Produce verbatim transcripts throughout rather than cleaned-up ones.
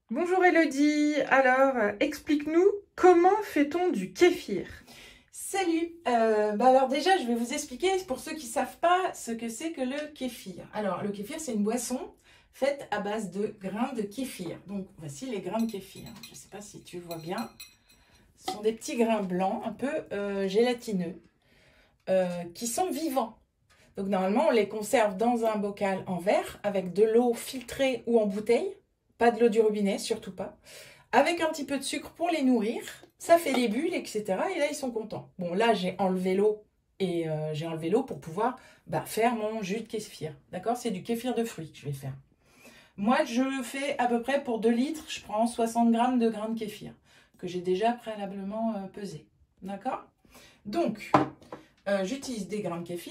Bonjour Elodie, alors euh, explique-nous comment fait-on du kéfir? Salut, euh, bah alors déjà je vais vous expliquer pour ceux qui ne savent pas ce que c'est que le kéfir. Alors le kéfir c'est une boisson faite à base de grains de kéfir. Donc voici les grains de kéfir. Je ne sais pas si tu vois bien. Ce sont des petits grains blancs un peu euh, gélatineux euh, qui sont vivants. Donc normalement on les conserve dans un bocal en verre avec de l'eau filtrée ou en bouteille. Pas de l'eau du robinet, surtout pas. Avec un petit peu de sucre pour les nourrir. Ça fait des bulles, et cetera. Et là, ils sont contents. Bon, là, j'ai enlevé l'eau et euh, j'ai enlevé l'eau pour pouvoir bah, faire mon jus de kéfir. D'accord? C'est du kéfir de fruits que je vais faire. Moi, je fais à peu près pour deux litres, je prends soixante grammes de grains de kéfir que j'ai déjà préalablement euh, pesé. D'accord? Donc, euh, j'utilise des grains de kéfir.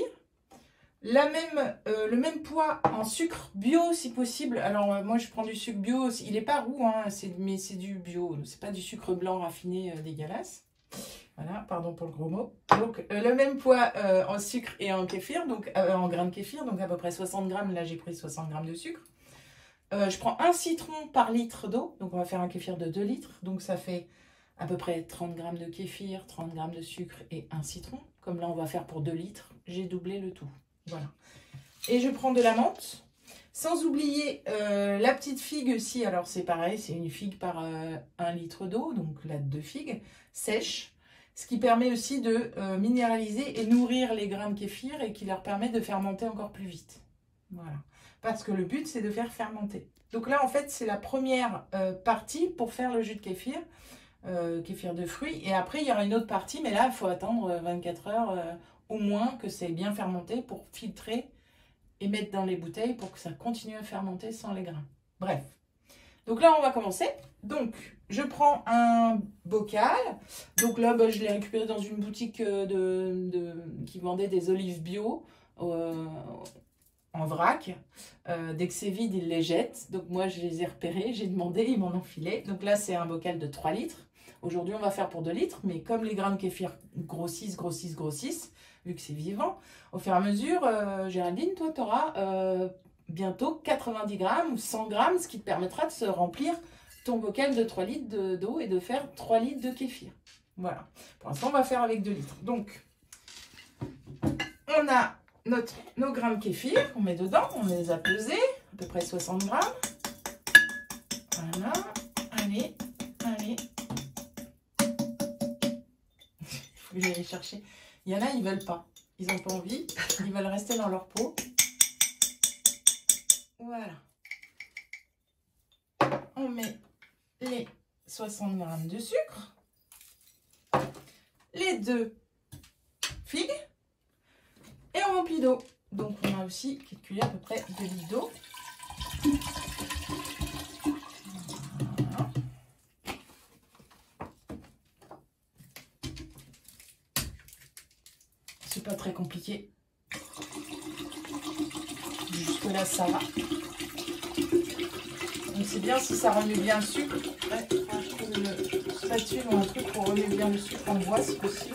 La même, euh, le même poids en sucre bio si possible. Alors euh, moi je prends du sucre bio, il n'est pas roux, hein, mais c'est du bio, c'est pas du sucre blanc raffiné euh, dégueulasse. Voilà, pardon pour le gros mot. Donc euh, le même poids euh, en sucre et en kéfir, donc euh, en grains de kéfir, donc à peu près soixante grammes, là j'ai pris soixante grammes de sucre. Euh, je prends un citron par litre d'eau, donc on va faire un kéfir de deux litres, donc ça fait à peu près trente grammes de kéfir, trente grammes de sucre et un citron. Comme là on va faire pour deux litres, j'ai doublé le tout. Voilà. Et je prends de la menthe. Sans oublier euh, la petite figue aussi. Alors c'est pareil, c'est une figue par euh, un litre d'eau. Donc là, deux figues sèches. Ce qui permet aussi de euh, minéraliser et nourrir les grains de kéfir et qui leur permet de fermenter encore plus vite. Voilà. Parce que le but, c'est de faire fermenter. Donc là, en fait, c'est la première euh, partie pour faire le jus de kéfir. Euh, kéfir de fruits. Et après, il y aura une autre partie. Mais là, il faut attendre vingt-quatre heures euh, au moins que c'est bien fermenté pour filtrer et mettre dans les bouteilles pour que ça continue à fermenter sans les grains. Bref. Donc là, on va commencer. Donc, je prends un bocal. Donc là, bah, je l'ai récupéré dans une boutique de, de, qui vendait des olives bio euh, en vrac. Euh, dès que c'est vide, ils les jettent. Donc moi, je les ai repérés, j'ai demandé, ils m'en ont filé. Donc là, c'est un bocal de trois litres. Aujourd'hui, on va faire pour deux litres, mais comme les grains de kéfir grossissent, grossissent, grossissent, vu que c'est vivant, au fur et à mesure, euh, Géraldine, toi, tu auras euh, bientôt quatre-vingt-dix grammes ou cent grammes, ce qui te permettra de se remplir ton bocal de trois litres d'eau et de faire trois litres de kéfir. Voilà. Pour l'instant, on va faire avec deux litres. Donc, on a notre, nos grains de kéfir qu'on met dedans. On les a pesés, à peu près soixante grammes. Voilà. Allez, allez. Il faut que j'aille les chercher. Il y en a, ils ne veulent pas. Ils n'ont pas envie. Ils veulent rester dans leur peau. Voilà. On met les soixante grammes de sucre. Les deux figues. Et on remplit d'eau. Donc on a aussi calculé à peu près deux litres d'eau. Voilà. C'est pas très compliqué. Jusque là ça va. Donc c'est bien si ça remue bien le sucre. Ouais, une spatule ou un truc pour remuer bien le sucre en bois si possible.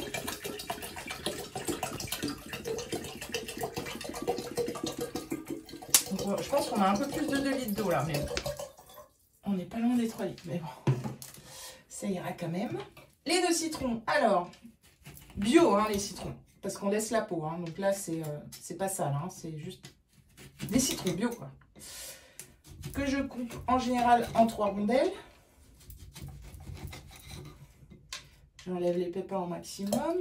Je pense qu'on a un peu plus de deux litres d'eau là, mais bon. On n'est pas loin des trois litres, mais bon, ça ira quand même. Les deux citrons, alors, bio hein, les citrons, parce qu'on laisse la peau, hein, donc là c'est euh, pas sale, hein, c'est juste des citrons bio quoi. Que je coupe en général en trois rondelles. J'enlève les pépins au maximum.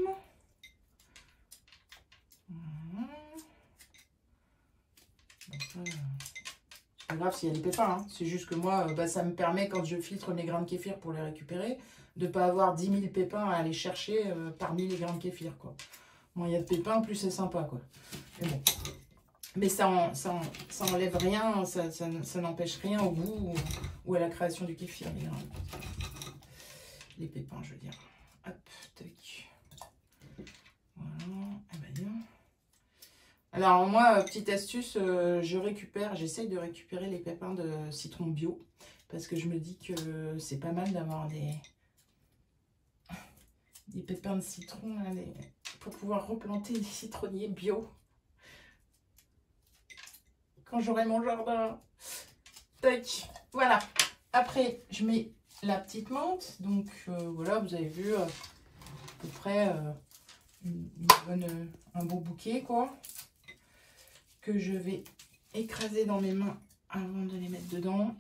C'est pas grave s'il y a des pépins, hein. C'est juste que moi, bah, ça me permet, quand je filtre mes grains de kéfir pour les récupérer, de ne pas avoir dix mille pépins à aller chercher euh, parmi les grains de kéfir, quoi. Moins il y a de pépins, plus c'est sympa, quoi. Mais bon. Mais ça, en, ça, en, ça enlève rien, ça, ça, ça n'empêche rien au goût ou, ou à la création du kéfir, généralement. Les pépins, je veux dire. Hop, tac. Voilà, eh ben, bien. Alors moi, petite astuce, euh, je récupère, j'essaye de récupérer les pépins de citron bio parce que je me dis que c'est pas mal d'avoir des, des pépins de citron là, des, pour pouvoir replanter des citronniers bio quand j'aurai mon jardin. Tac, voilà. Après, je mets la petite menthe. Donc, euh, voilà, vous avez vu euh, à peu près euh, une, une bonne, euh, un beau bouquet, quoi. Que je vais écraser dans mes mains avant de les mettre dedans.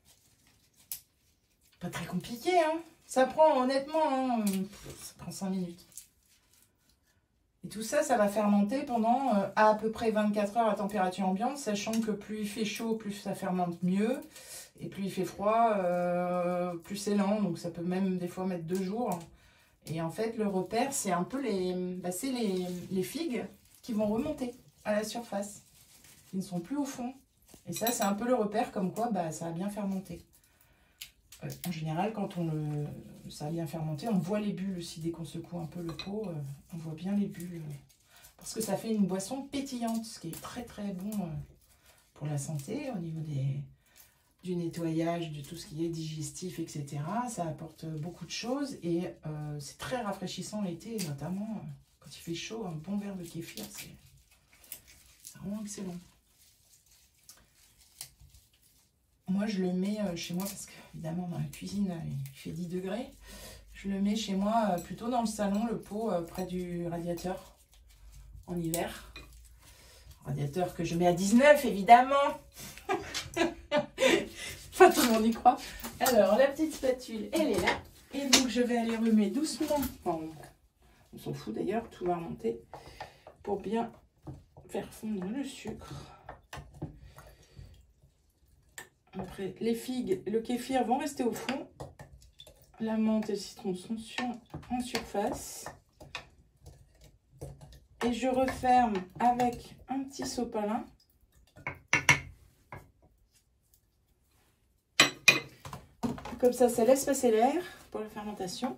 Pas très compliqué, hein. Ça prend, honnêtement, hein, ça prend cinq minutes. Et tout ça, ça va fermenter pendant euh, à peu près vingt-quatre heures à température ambiante, sachant que plus il fait chaud, plus ça fermente mieux. Et plus il fait froid, euh, plus c'est lent. Donc ça peut même des fois mettre deux jours. Et en fait, le repère, c'est un peu les, bah, c'est les, les figues qui vont remonter à la surface. Qui ne sont plus au fond. Et ça, c'est un peu le repère comme quoi bah, ça a bien fermenté. Euh, en général, quand on le, ça a bien fermenté, on voit les bulles aussi. Dès qu'on secoue un peu le pot, euh, on voit bien les bulles. Euh, parce que ça fait une boisson pétillante, ce qui est très très bon euh, pour la santé, au niveau des, du nettoyage, de tout ce qui est digestif, et cetera. Ça apporte beaucoup de choses et euh, c'est très rafraîchissant l'été, notamment euh, quand il fait chaud, un bon verre de kéfir, c'est vraiment excellent. Moi, je le mets chez moi parce qu'évidemment, dans la cuisine, il fait dix degrés. Je le mets chez moi plutôt dans le salon, le pot près du radiateur en hiver. Radiateur que je mets à dix-neuf, évidemment. Pas tout le monde y croit. Alors, la petite spatule, elle est là. Et donc, je vais aller remettre doucement. Enfin, on s'en fout d'ailleurs, tout va remonter. Pour bien faire fondre le sucre. Après, les figues, le kéfir vont rester au fond. La menthe et le citron sont sur, en surface. Et je referme avec un petit sopalin. Comme ça, ça laisse passer l'air pour la fermentation.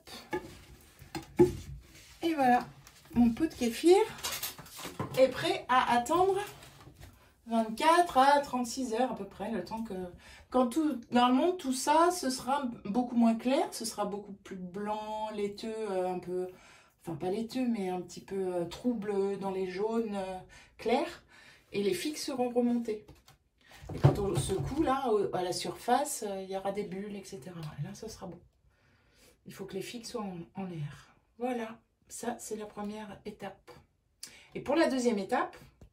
Hop. Et voilà, mon pot de kéfir est prêt à attendre vingt-quatre à trente-six heures à peu près, le temps que... Quand tout, normalement, tout ça, ce sera beaucoup moins clair, ce sera beaucoup plus blanc, laiteux, euh, un peu... Enfin, pas laiteux, mais un petit peu euh, trouble dans les jaunes euh, clairs. Et les figues seront remontées. Et quand on secoue, là, au, à la surface, euh, il y aura des bulles, et cetera. Et là, ça sera bon. Il faut que les figues soient en, en l'air. Voilà, ça, c'est la première étape. Et pour la deuxième étape,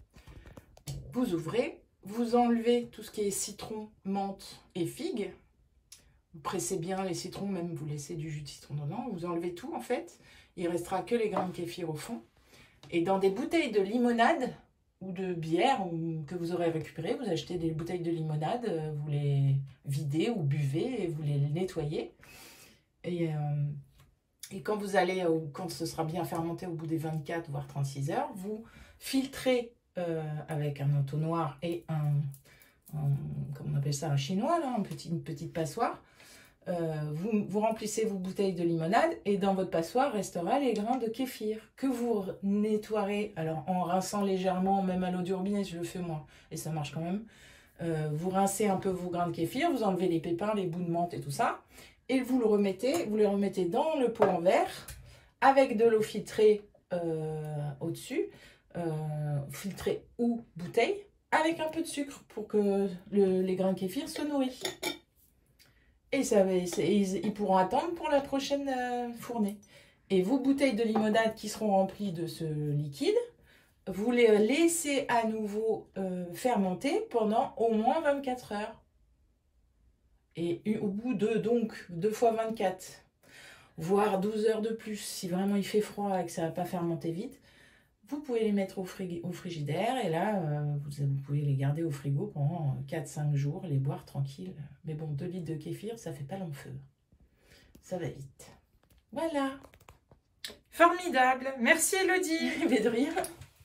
vous ouvrez, vous enlevez tout ce qui est citron, menthe et figue. Vous pressez bien les citrons, même vous laissez du jus de citron dedans. Vous enlevez tout en fait. Il ne restera que les grains de kéfir au fond. Et dans des bouteilles de limonade ou de bière ou, que vous aurez récupérées, vous achetez des bouteilles de limonade, vous les videz ou buvez et vous les nettoyez. Et, euh, et quand vous allez, ou quand ce sera bien fermenté au bout des vingt-quatre voire trente-six heures, vous filtrez Euh, avec un entonnoir et un, un, comment on appelle ça, un chinois, là, un petit, une petite passoire. Euh, vous, vous remplissez vos bouteilles de limonade et dans votre passoire restera les grains de kéfir que vous nettoierez, alors en rinçant légèrement, même à l'eau du robinet, je le fais moi, et ça marche quand même. Euh, vous rincez un peu vos grains de kéfir, vous enlevez les pépins, les bouts de menthe et tout ça, et vous le remettez, vous les remettez dans le pot en verre avec de l'eau filtrée euh, au-dessus. Euh, filtré ou bouteille avec un peu de sucre pour que le, les grains de kéfir se nourrissent. Et ça, ils, ils pourront attendre pour la prochaine euh, fournée. Et vos bouteilles de limonade qui seront remplies de ce liquide, vous les laissez à nouveau euh, fermenter pendant au moins vingt-quatre heures. Et au bout de donc deux fois vingt-quatre, voire douze heures de plus, si vraiment il fait froid et que ça ne va pas fermenter vite, vous pouvez les mettre au, frig au frigidaire et là, euh, vous, vous pouvez les garder au frigo pendant quatre cinq jours, les boire tranquille. Mais bon, deux litres de kéfir, ça fait pas long feu. Ça va vite. Voilà. Formidable. Merci Elodie. Mais de rien.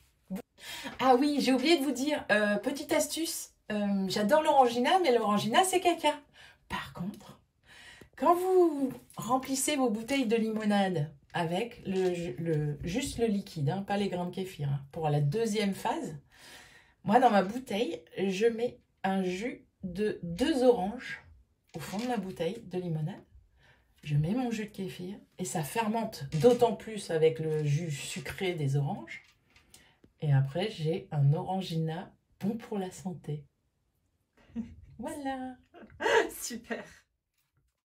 Ah oui, j'ai oublié de vous dire, euh, petite astuce, euh, j'adore l'orangina, mais l'orangina c'est caca. Par contre, quand vous remplissez vos bouteilles de limonade avec le, le, juste le liquide, hein, pas les grains de kéfir. Hein. Pour la deuxième phase, moi dans ma bouteille, je mets un jus de deux oranges au fond de ma bouteille de limonade. Je mets mon jus de kéfir et ça fermente d'autant plus avec le jus sucré des oranges. Et après, j'ai un orangina bon pour la santé. Voilà. Super. Super.